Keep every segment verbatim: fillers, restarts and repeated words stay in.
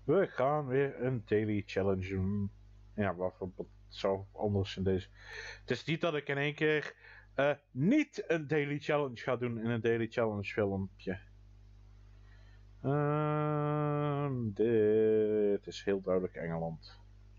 We gaan weer een daily challenge doen. Ja, wat, wat zou anders in deze... Het is niet dat ik in één keer uh, niet een daily challenge ga doen in een daily challenge filmpje. Uh, dit is heel duidelijk Engeland.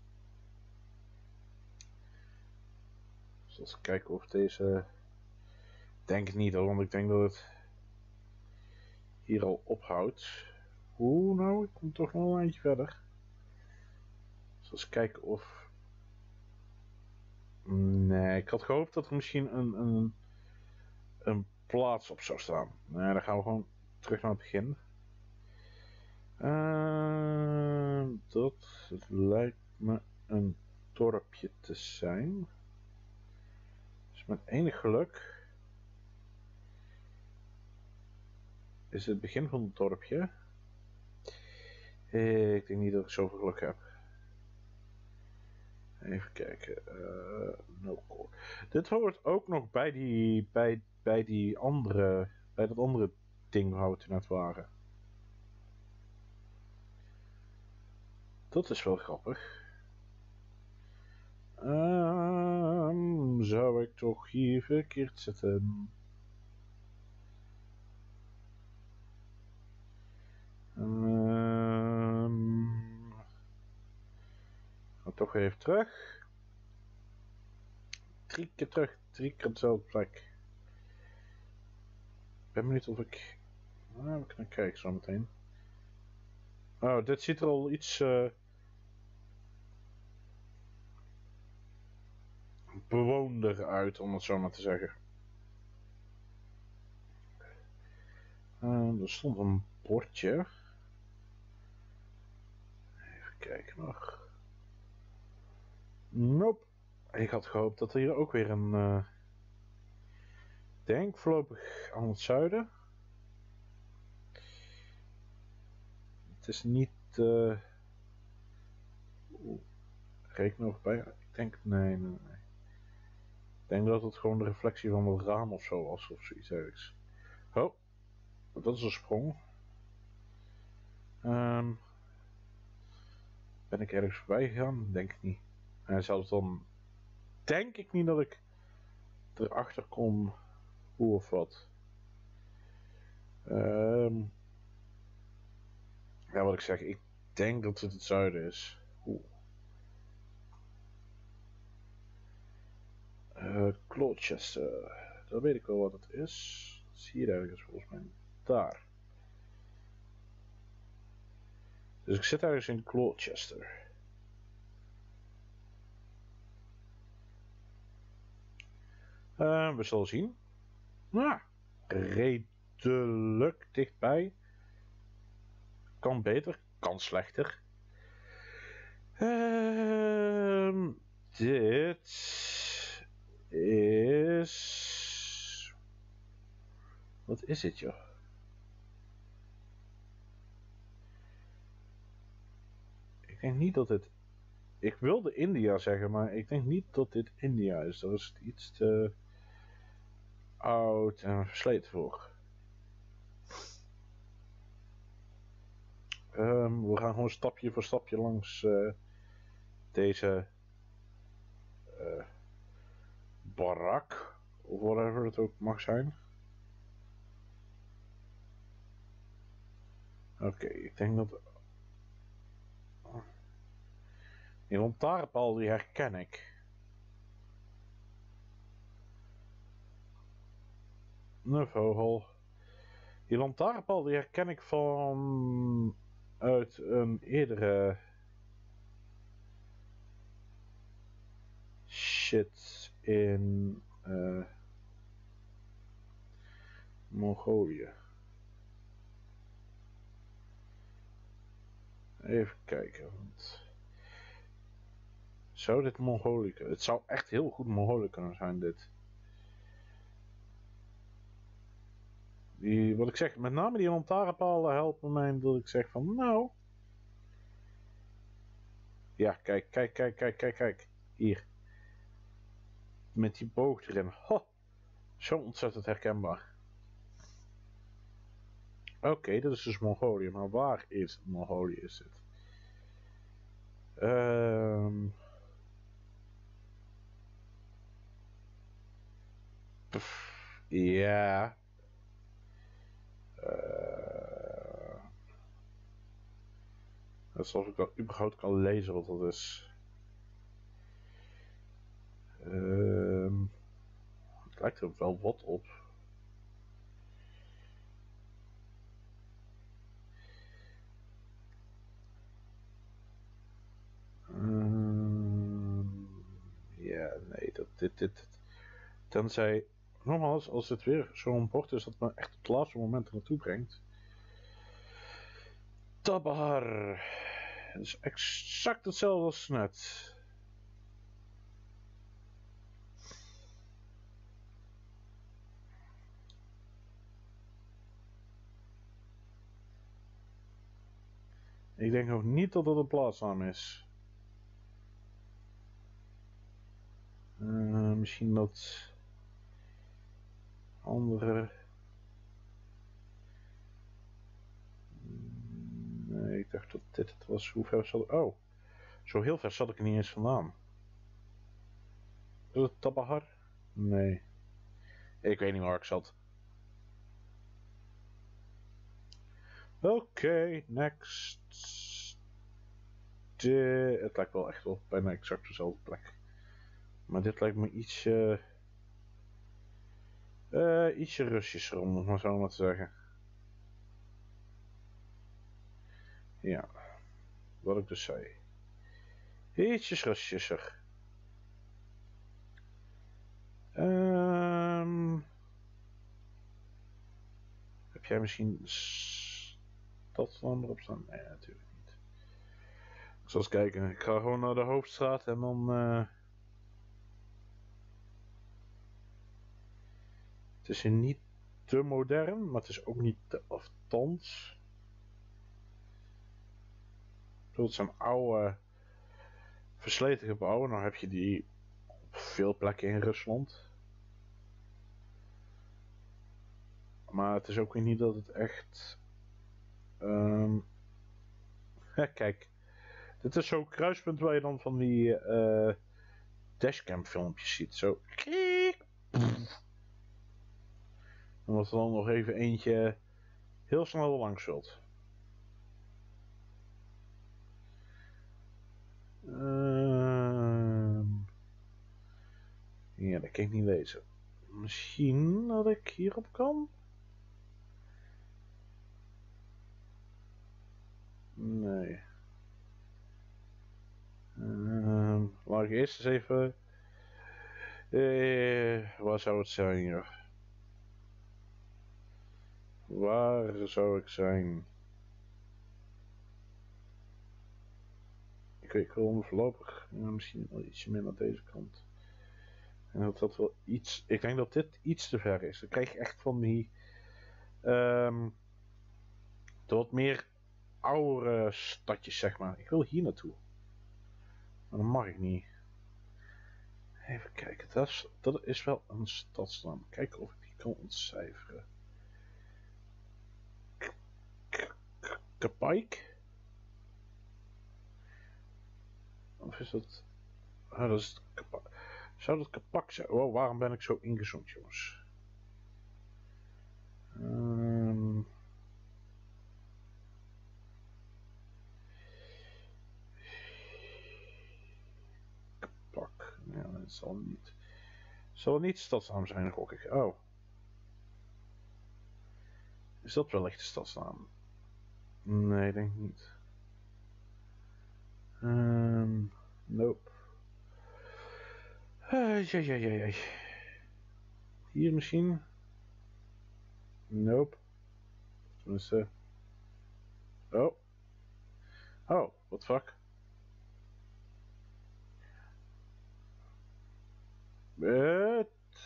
Dus eens kijken of deze... Denk het niet, want ik denk dat het hier al ophoudt. Oeh, nou, ik kom toch nog een eindje verder. Dus eens kijken of... Nee, ik had gehoopt dat er misschien een, een, een plaats op zou staan. Nee, dan gaan we gewoon terug naar het begin. Uh, dat lijkt me een dorpje te zijn. Dus met enig geluk is het begin van het dorpje. Ik denk niet dat ik zoveel geluk heb. Even kijken. Uh, no core. Dit hoort ook nog bij die, bij, bij die andere, bij dat andere ding waar we het net waren. Dat is wel grappig. Um, zou ik toch hier verkeerd zitten? Um, ga toch even terug. Drie keer terug, drie keer dezelfde plek. Ik ben benieuwd of ik... Nou, we kunnen kijken zo meteen. Oh, dit ziet er al iets... Uh, bewoonder uit, om het zo maar te zeggen. Uh, er stond een bordje. Even kijken nog. Nope. Ik had gehoopt dat er hier ook weer een... Uh, denk voorlopig aan het zuiden. Het is niet... Uh, reken nog bij. Ik denk... Nee, nee, nee. Ik denk dat het gewoon de reflectie van het raam of zo was, of zoiets ergens. Oh, dat is een sprong. Um, ben ik ergens voorbij gegaan? Denk ik niet. En zelfs dan denk ik niet dat ik erachter kom hoe of wat. Um, ja, wat ik zeg, ik denk dat het het zuiden is. Oeh. Uh, Gloucester, dat weet ik wel wat het is. Zie je ergens volgens mij. Daar. Dus ik zit ergens in Gloucester. Uh, we zullen zien. Nou, redelijk dichtbij. Kan beter, kan slechter. Uh, dit is... Wat is het, joh? Ik denk niet dat het... Ik wilde India zeggen, maar ik denk niet dat dit India is. Daar is het iets te oud en versleten voor. Um, we gaan gewoon stapje voor stapje langs uh, deze uh, barak, of whatever het ook mag zijn. Oké, okay, ik denk dat... Die lantaarnpaal die herken ik. Een vogel. Die lantaarnpaal die herken ik van... uit een eerdere... shit in... Uh, Mongolië. Even kijken, want... Zou dit Mongolië... Het zou echt heel goed Mongolië kunnen zijn, dit. Die, wat ik zeg, met name die lantaarnpalen helpen mij dat ik zeg van, nou... Ja, kijk, kijk, kijk, kijk, kijk, kijk. Hier. Met die boog erin. Ho! Zo ontzettend herkenbaar. Oké, okay, dit is dus Mongolië, maar waar is Mongolië is het? Um, pff, ja. Uh, alsof ik al überhaupt kan lezen wat dat is. Um, het lijkt er wel wat op. Um, ja, nee, dat dit, dit, dit. Tenzij, nogmaals, als het weer zo'n bord is dat me echt op het laatste moment er naartoe brengt. Tabahar. Het is exact hetzelfde als net. Ik denk ook niet dat het een plaatsnaam is. Uh, misschien dat andere. Nee, ik dacht dat dit het was. Hoe ver zat ik? Oh, zo heel ver zat ik er niet eens vandaan. Is het Tabahar? Nee. Ik weet niet waar ik zat. Oké, okay, next. De... Het lijkt wel echt wel bijna exact dezelfde plek. Maar dit lijkt me iets... Uh, uh, ietsje rustischer, om het maar zo maar te zeggen. Ja, wat ik dus zei. Ietsjes rustischer. Um, heb jij misschien stadsnaam erop staan? Nee, natuurlijk niet. Ik zal eens kijken. Ik ga gewoon naar de hoofdstraat en dan... Uh, het is hier niet te modern, maar het is ook niet te aftans. Het zijn oude, versleten gebouwen. Nou heb je die op veel plekken in Rusland. Maar het is ook weer niet dat het echt... Um, ja, kijk. Dit is zo'n kruispunt waar je dan van die uh, dashcam filmpjes ziet. Zo. En dat er dan nog even eentje heel snel langs zult. Uh, ja, dat kan ik niet lezen. Misschien dat ik hierop kan? Nee. Uh, laat ik eerst eens even... Uh, waar zou het zijn hier? Waar zou ik zijn? Ik weet gewoon voorlopig, ja, misschien wel ietsje meer naar deze kant. En dat dat wel iets, ik denk dat dit iets te ver is. Dan krijg je echt van die, um, de wat meer oudere stadjes, zeg maar. Ik wil hier naartoe. Maar dat mag ik niet. Even kijken, dat is, dat is wel een stadsnaam. Kijken of ik die kan ontcijferen. Kapijk? Of is dat... Ah, dat is het Kapak. Zou dat Kapak zijn? Oh, waarom ben ik zo ingezoomd, jongens? Um... Kapak. Ja, dat zal niet... Zal niet stadsnaam zijn, gok ik. Oh. Is dat wellicht de stadsnaam? Nee, ik denk niet. Um... Nope. Uh, ja, ja, ja, ja. Hier misschien? Nope. Tenminste. Oh. Oh, what fuck? Uh,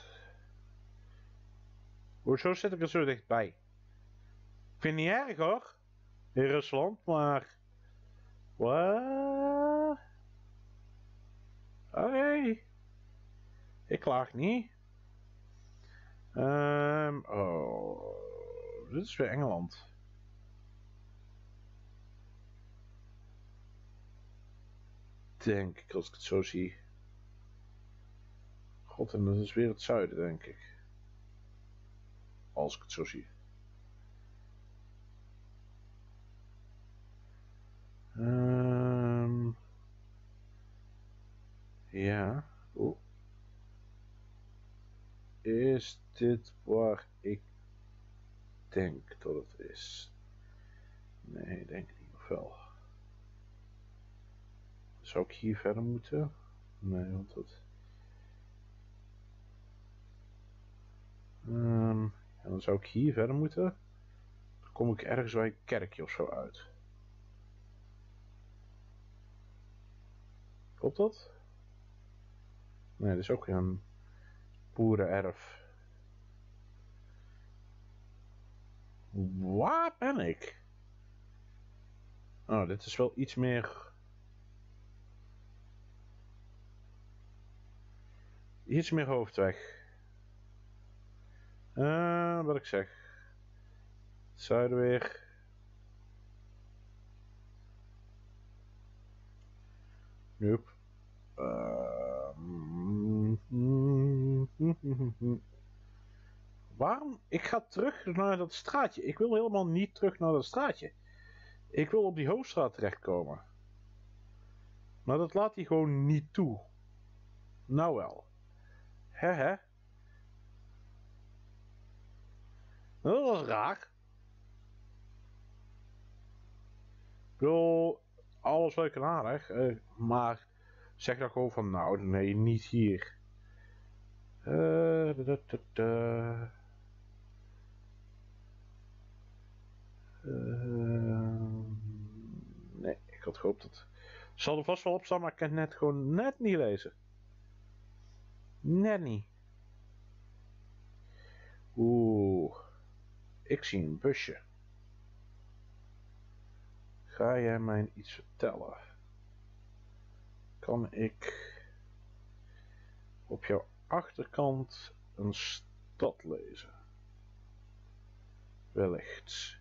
hoezo zit ik er zo dichtbij? Ik vind het niet erg hoor. In Rusland, maar... Wat? Oké. Okay. Ik klaag niet. Um, oh, dit is weer Engeland. denk ik, als ik het zo zie. God, en dat is weer het zuiden, denk ik. Als ik het zo zie. Um, ja. Oeh. Is dit waar ik denk dat het is? Nee, denk ik niet, of wel. Zou ik hier verder moeten? Nee, want dat... Um, en dan zou ik hier verder moeten. Dan kom ik ergens bij een kerkje of zo uit. Klopt dat? Nee, dit is ook een boerenerf. Waar ben ik? Oh, dit is wel iets meer... Iets meer hoofdweg. Uh, wat ik zeg. Zuiden weer. Nope. Uh, Waarom? Ik ga terug naar dat straatje. Ik wil helemaal niet terug naar dat straatje. Ik wil op die hoofdstraat terechtkomen. Maar dat laat hij gewoon niet toe. Nou wel. Hè hè. Dat was raar. Ik wil alles leuk en aardig. Uh, maar zeg dan gewoon van nou nee, niet hier. Uh, da, da, da, da. Uh, nee, ik had gehoopt dat... Het zal er vast wel op staan, maar ik kan het net gewoon net niet lezen. Net niet. Oeh. Ik zie een busje. Ga jij mij iets vertellen? Kan ik op jouw achterkant een stad lezen? Wellicht.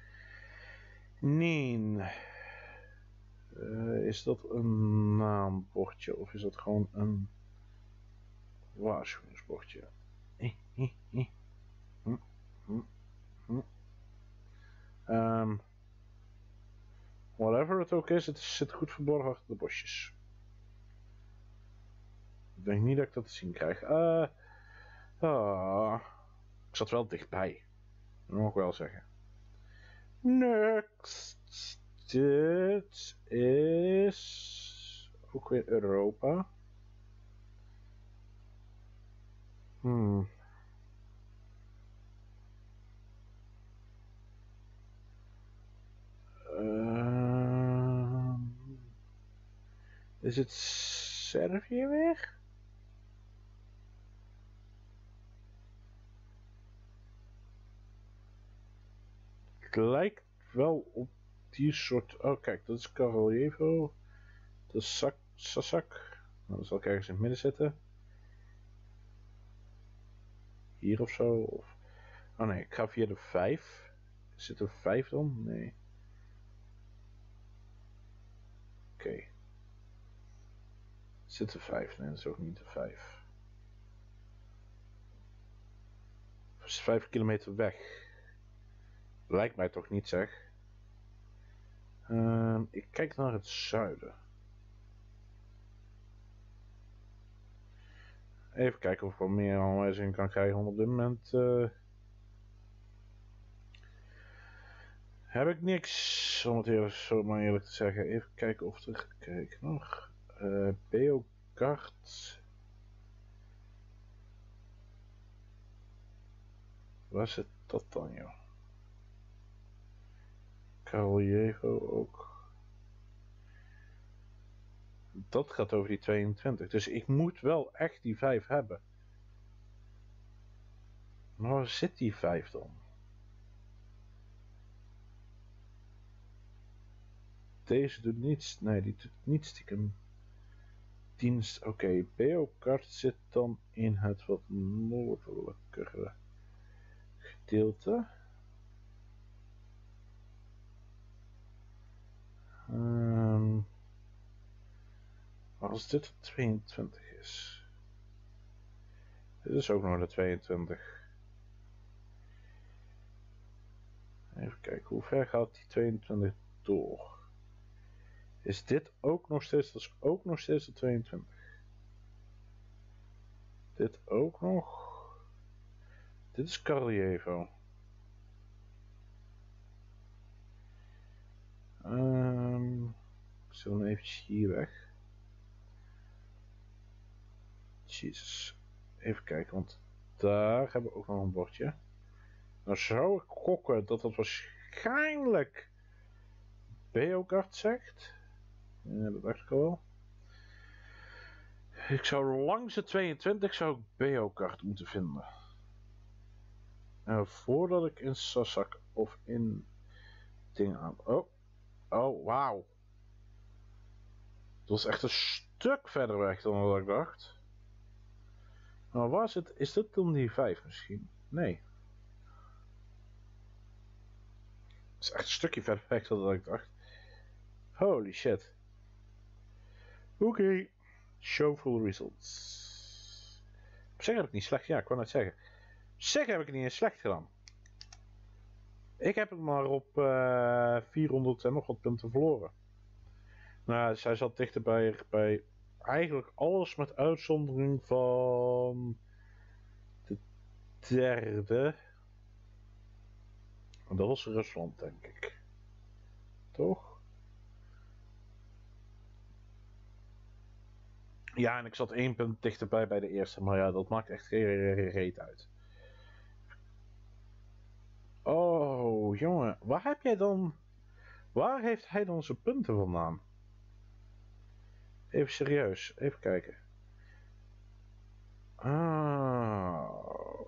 Nee. Uh, is dat een naambordje of is dat gewoon een waarschuwingsbordje? Um, whatever het ook is, het zit goed verborgen achter de bosjes. Ik denk niet dat ik dat te zien krijg. Uh, uh, ik zat wel dichtbij. Dat mag ik wel zeggen. Next. Dit is ook weer Europa. Hmm. Uh, is het Servië weer? Het lijkt wel op die soort... Oh kijk, dat is Karoljevo. Dat is Sak Sasak. Nou, dat zal ik ergens in het midden zetten. Hier of zo. Of... Oh nee, ik ga via de vijf. Zit er vijf dan? Nee. Oké. Okay. Zit er vijf? Nee, dat is ook niet de vijf. Dat is vijf kilometer weg. Lijkt mij toch niet, zeg. Uh, ik kijk naar het zuiden. Even kijken of ik wat meer aanwijzingen kan krijgen. Want op dit moment uh, heb ik niks, om het eerlijk, zo maar eerlijk te zeggen. Even kijken of er... Kijk nog. Uh, Beograd. Waar zit dat dan, joh? Karoljevo ook. Dat gaat over die tweeëntwintig. Dus ik moet wel echt die vijf hebben. Maar waar zit die vijf dan? Deze doet niets. Nee, die doet niet stiekem. Dienst. Oké, okay. Beograd zit dan in het wat noordelijkere gedeelte. Um, als dit de tweeëntwintig is. Dit is ook nog de tweeëntwintig. Even kijken, hoe ver gaat die tweeëntwintig door? Is dit ook nog steeds, dat is ook nog steeds de tweeëntwintig. Dit ook nog. Dit is Karlievo. Um, ik zet hem eventjes hier weg. Jezus. Even kijken, want daar hebben we ook nog een bordje. Nou zou ik gokken dat dat waarschijnlijk Beogard zegt. Ja, dat dacht ik al wel. Ik zou langs de tweeëntwintig zou ik Beogard moeten vinden. En voordat ik in Sasak of in dingen aan... Oh, oh, wauw. Dat was echt een stuk verder weg dan wat ik dacht. Nou, waar zit... Is dit dan die vijf misschien? Nee. Het is echt een stukje verder weg dan wat ik dacht. Holy shit. Oké. Okay. Show full results. Op zich heb ik niet slecht. Ja, ik wou net zeggen. Zeg heb ik het niet eens slecht gedaan. Ik heb het maar op uh, vierhonderd en nog wat punten verloren. Nou, zij zat dichterbij bij eigenlijk alles met uitzondering van de derde. En dat was Rusland, denk ik. Toch? Ja, en ik zat één punt dichterbij bij de eerste, maar ja, dat maakt echt geen reet uit. Oh, jongen, waar heb jij dan... Waar heeft hij dan zijn punten vandaan? Even serieus, even kijken. Ah.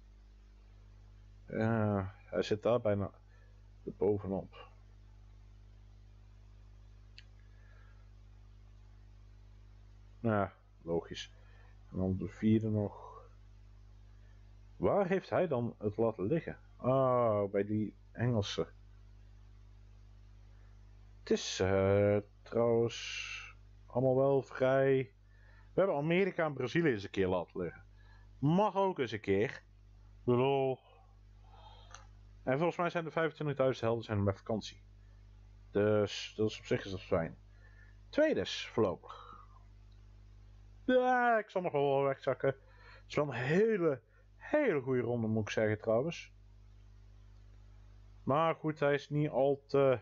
Ja, hij zit daar bijna bovenop. Nou, logisch. En dan de vierde nog. Waar heeft hij dan het laten liggen? Ah, bij die Engelse. Het is uh, trouwens allemaal wel vrij. We hebben Amerika en Brazilië eens een keer laten liggen. Mag ook eens een keer. Ik bedoel. En volgens mij zijn de vijfentwintigduizend helden zijn met vakantie. Dus, dus op zich is dat fijn. Tweede is voorlopig. Ja, ik zal nog wel wegzakken. Het is wel een hele, hele goede ronde, moet ik zeggen trouwens. Maar goed, hij is niet al te...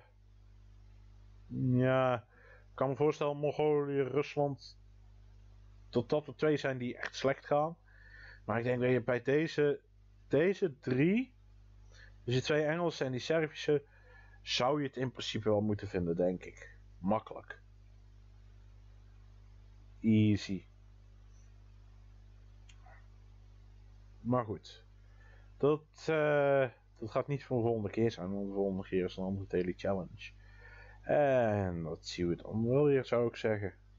Ja, ik kan me voorstellen, Mongolië, Rusland... Dat dat de twee zijn die echt slecht gaan. Maar ik denk dat je bij deze, deze drie... Dus die twee Engelse en die Servische... Zou je het in principe wel moeten vinden, denk ik. Makkelijk. Easy. Maar goed. Dat, uh, dat gaat niet voor de volgende keer zijn. Want de volgende keer is een andere Daily Challenge. En dat zien we dan wel weer, zou ik zeggen.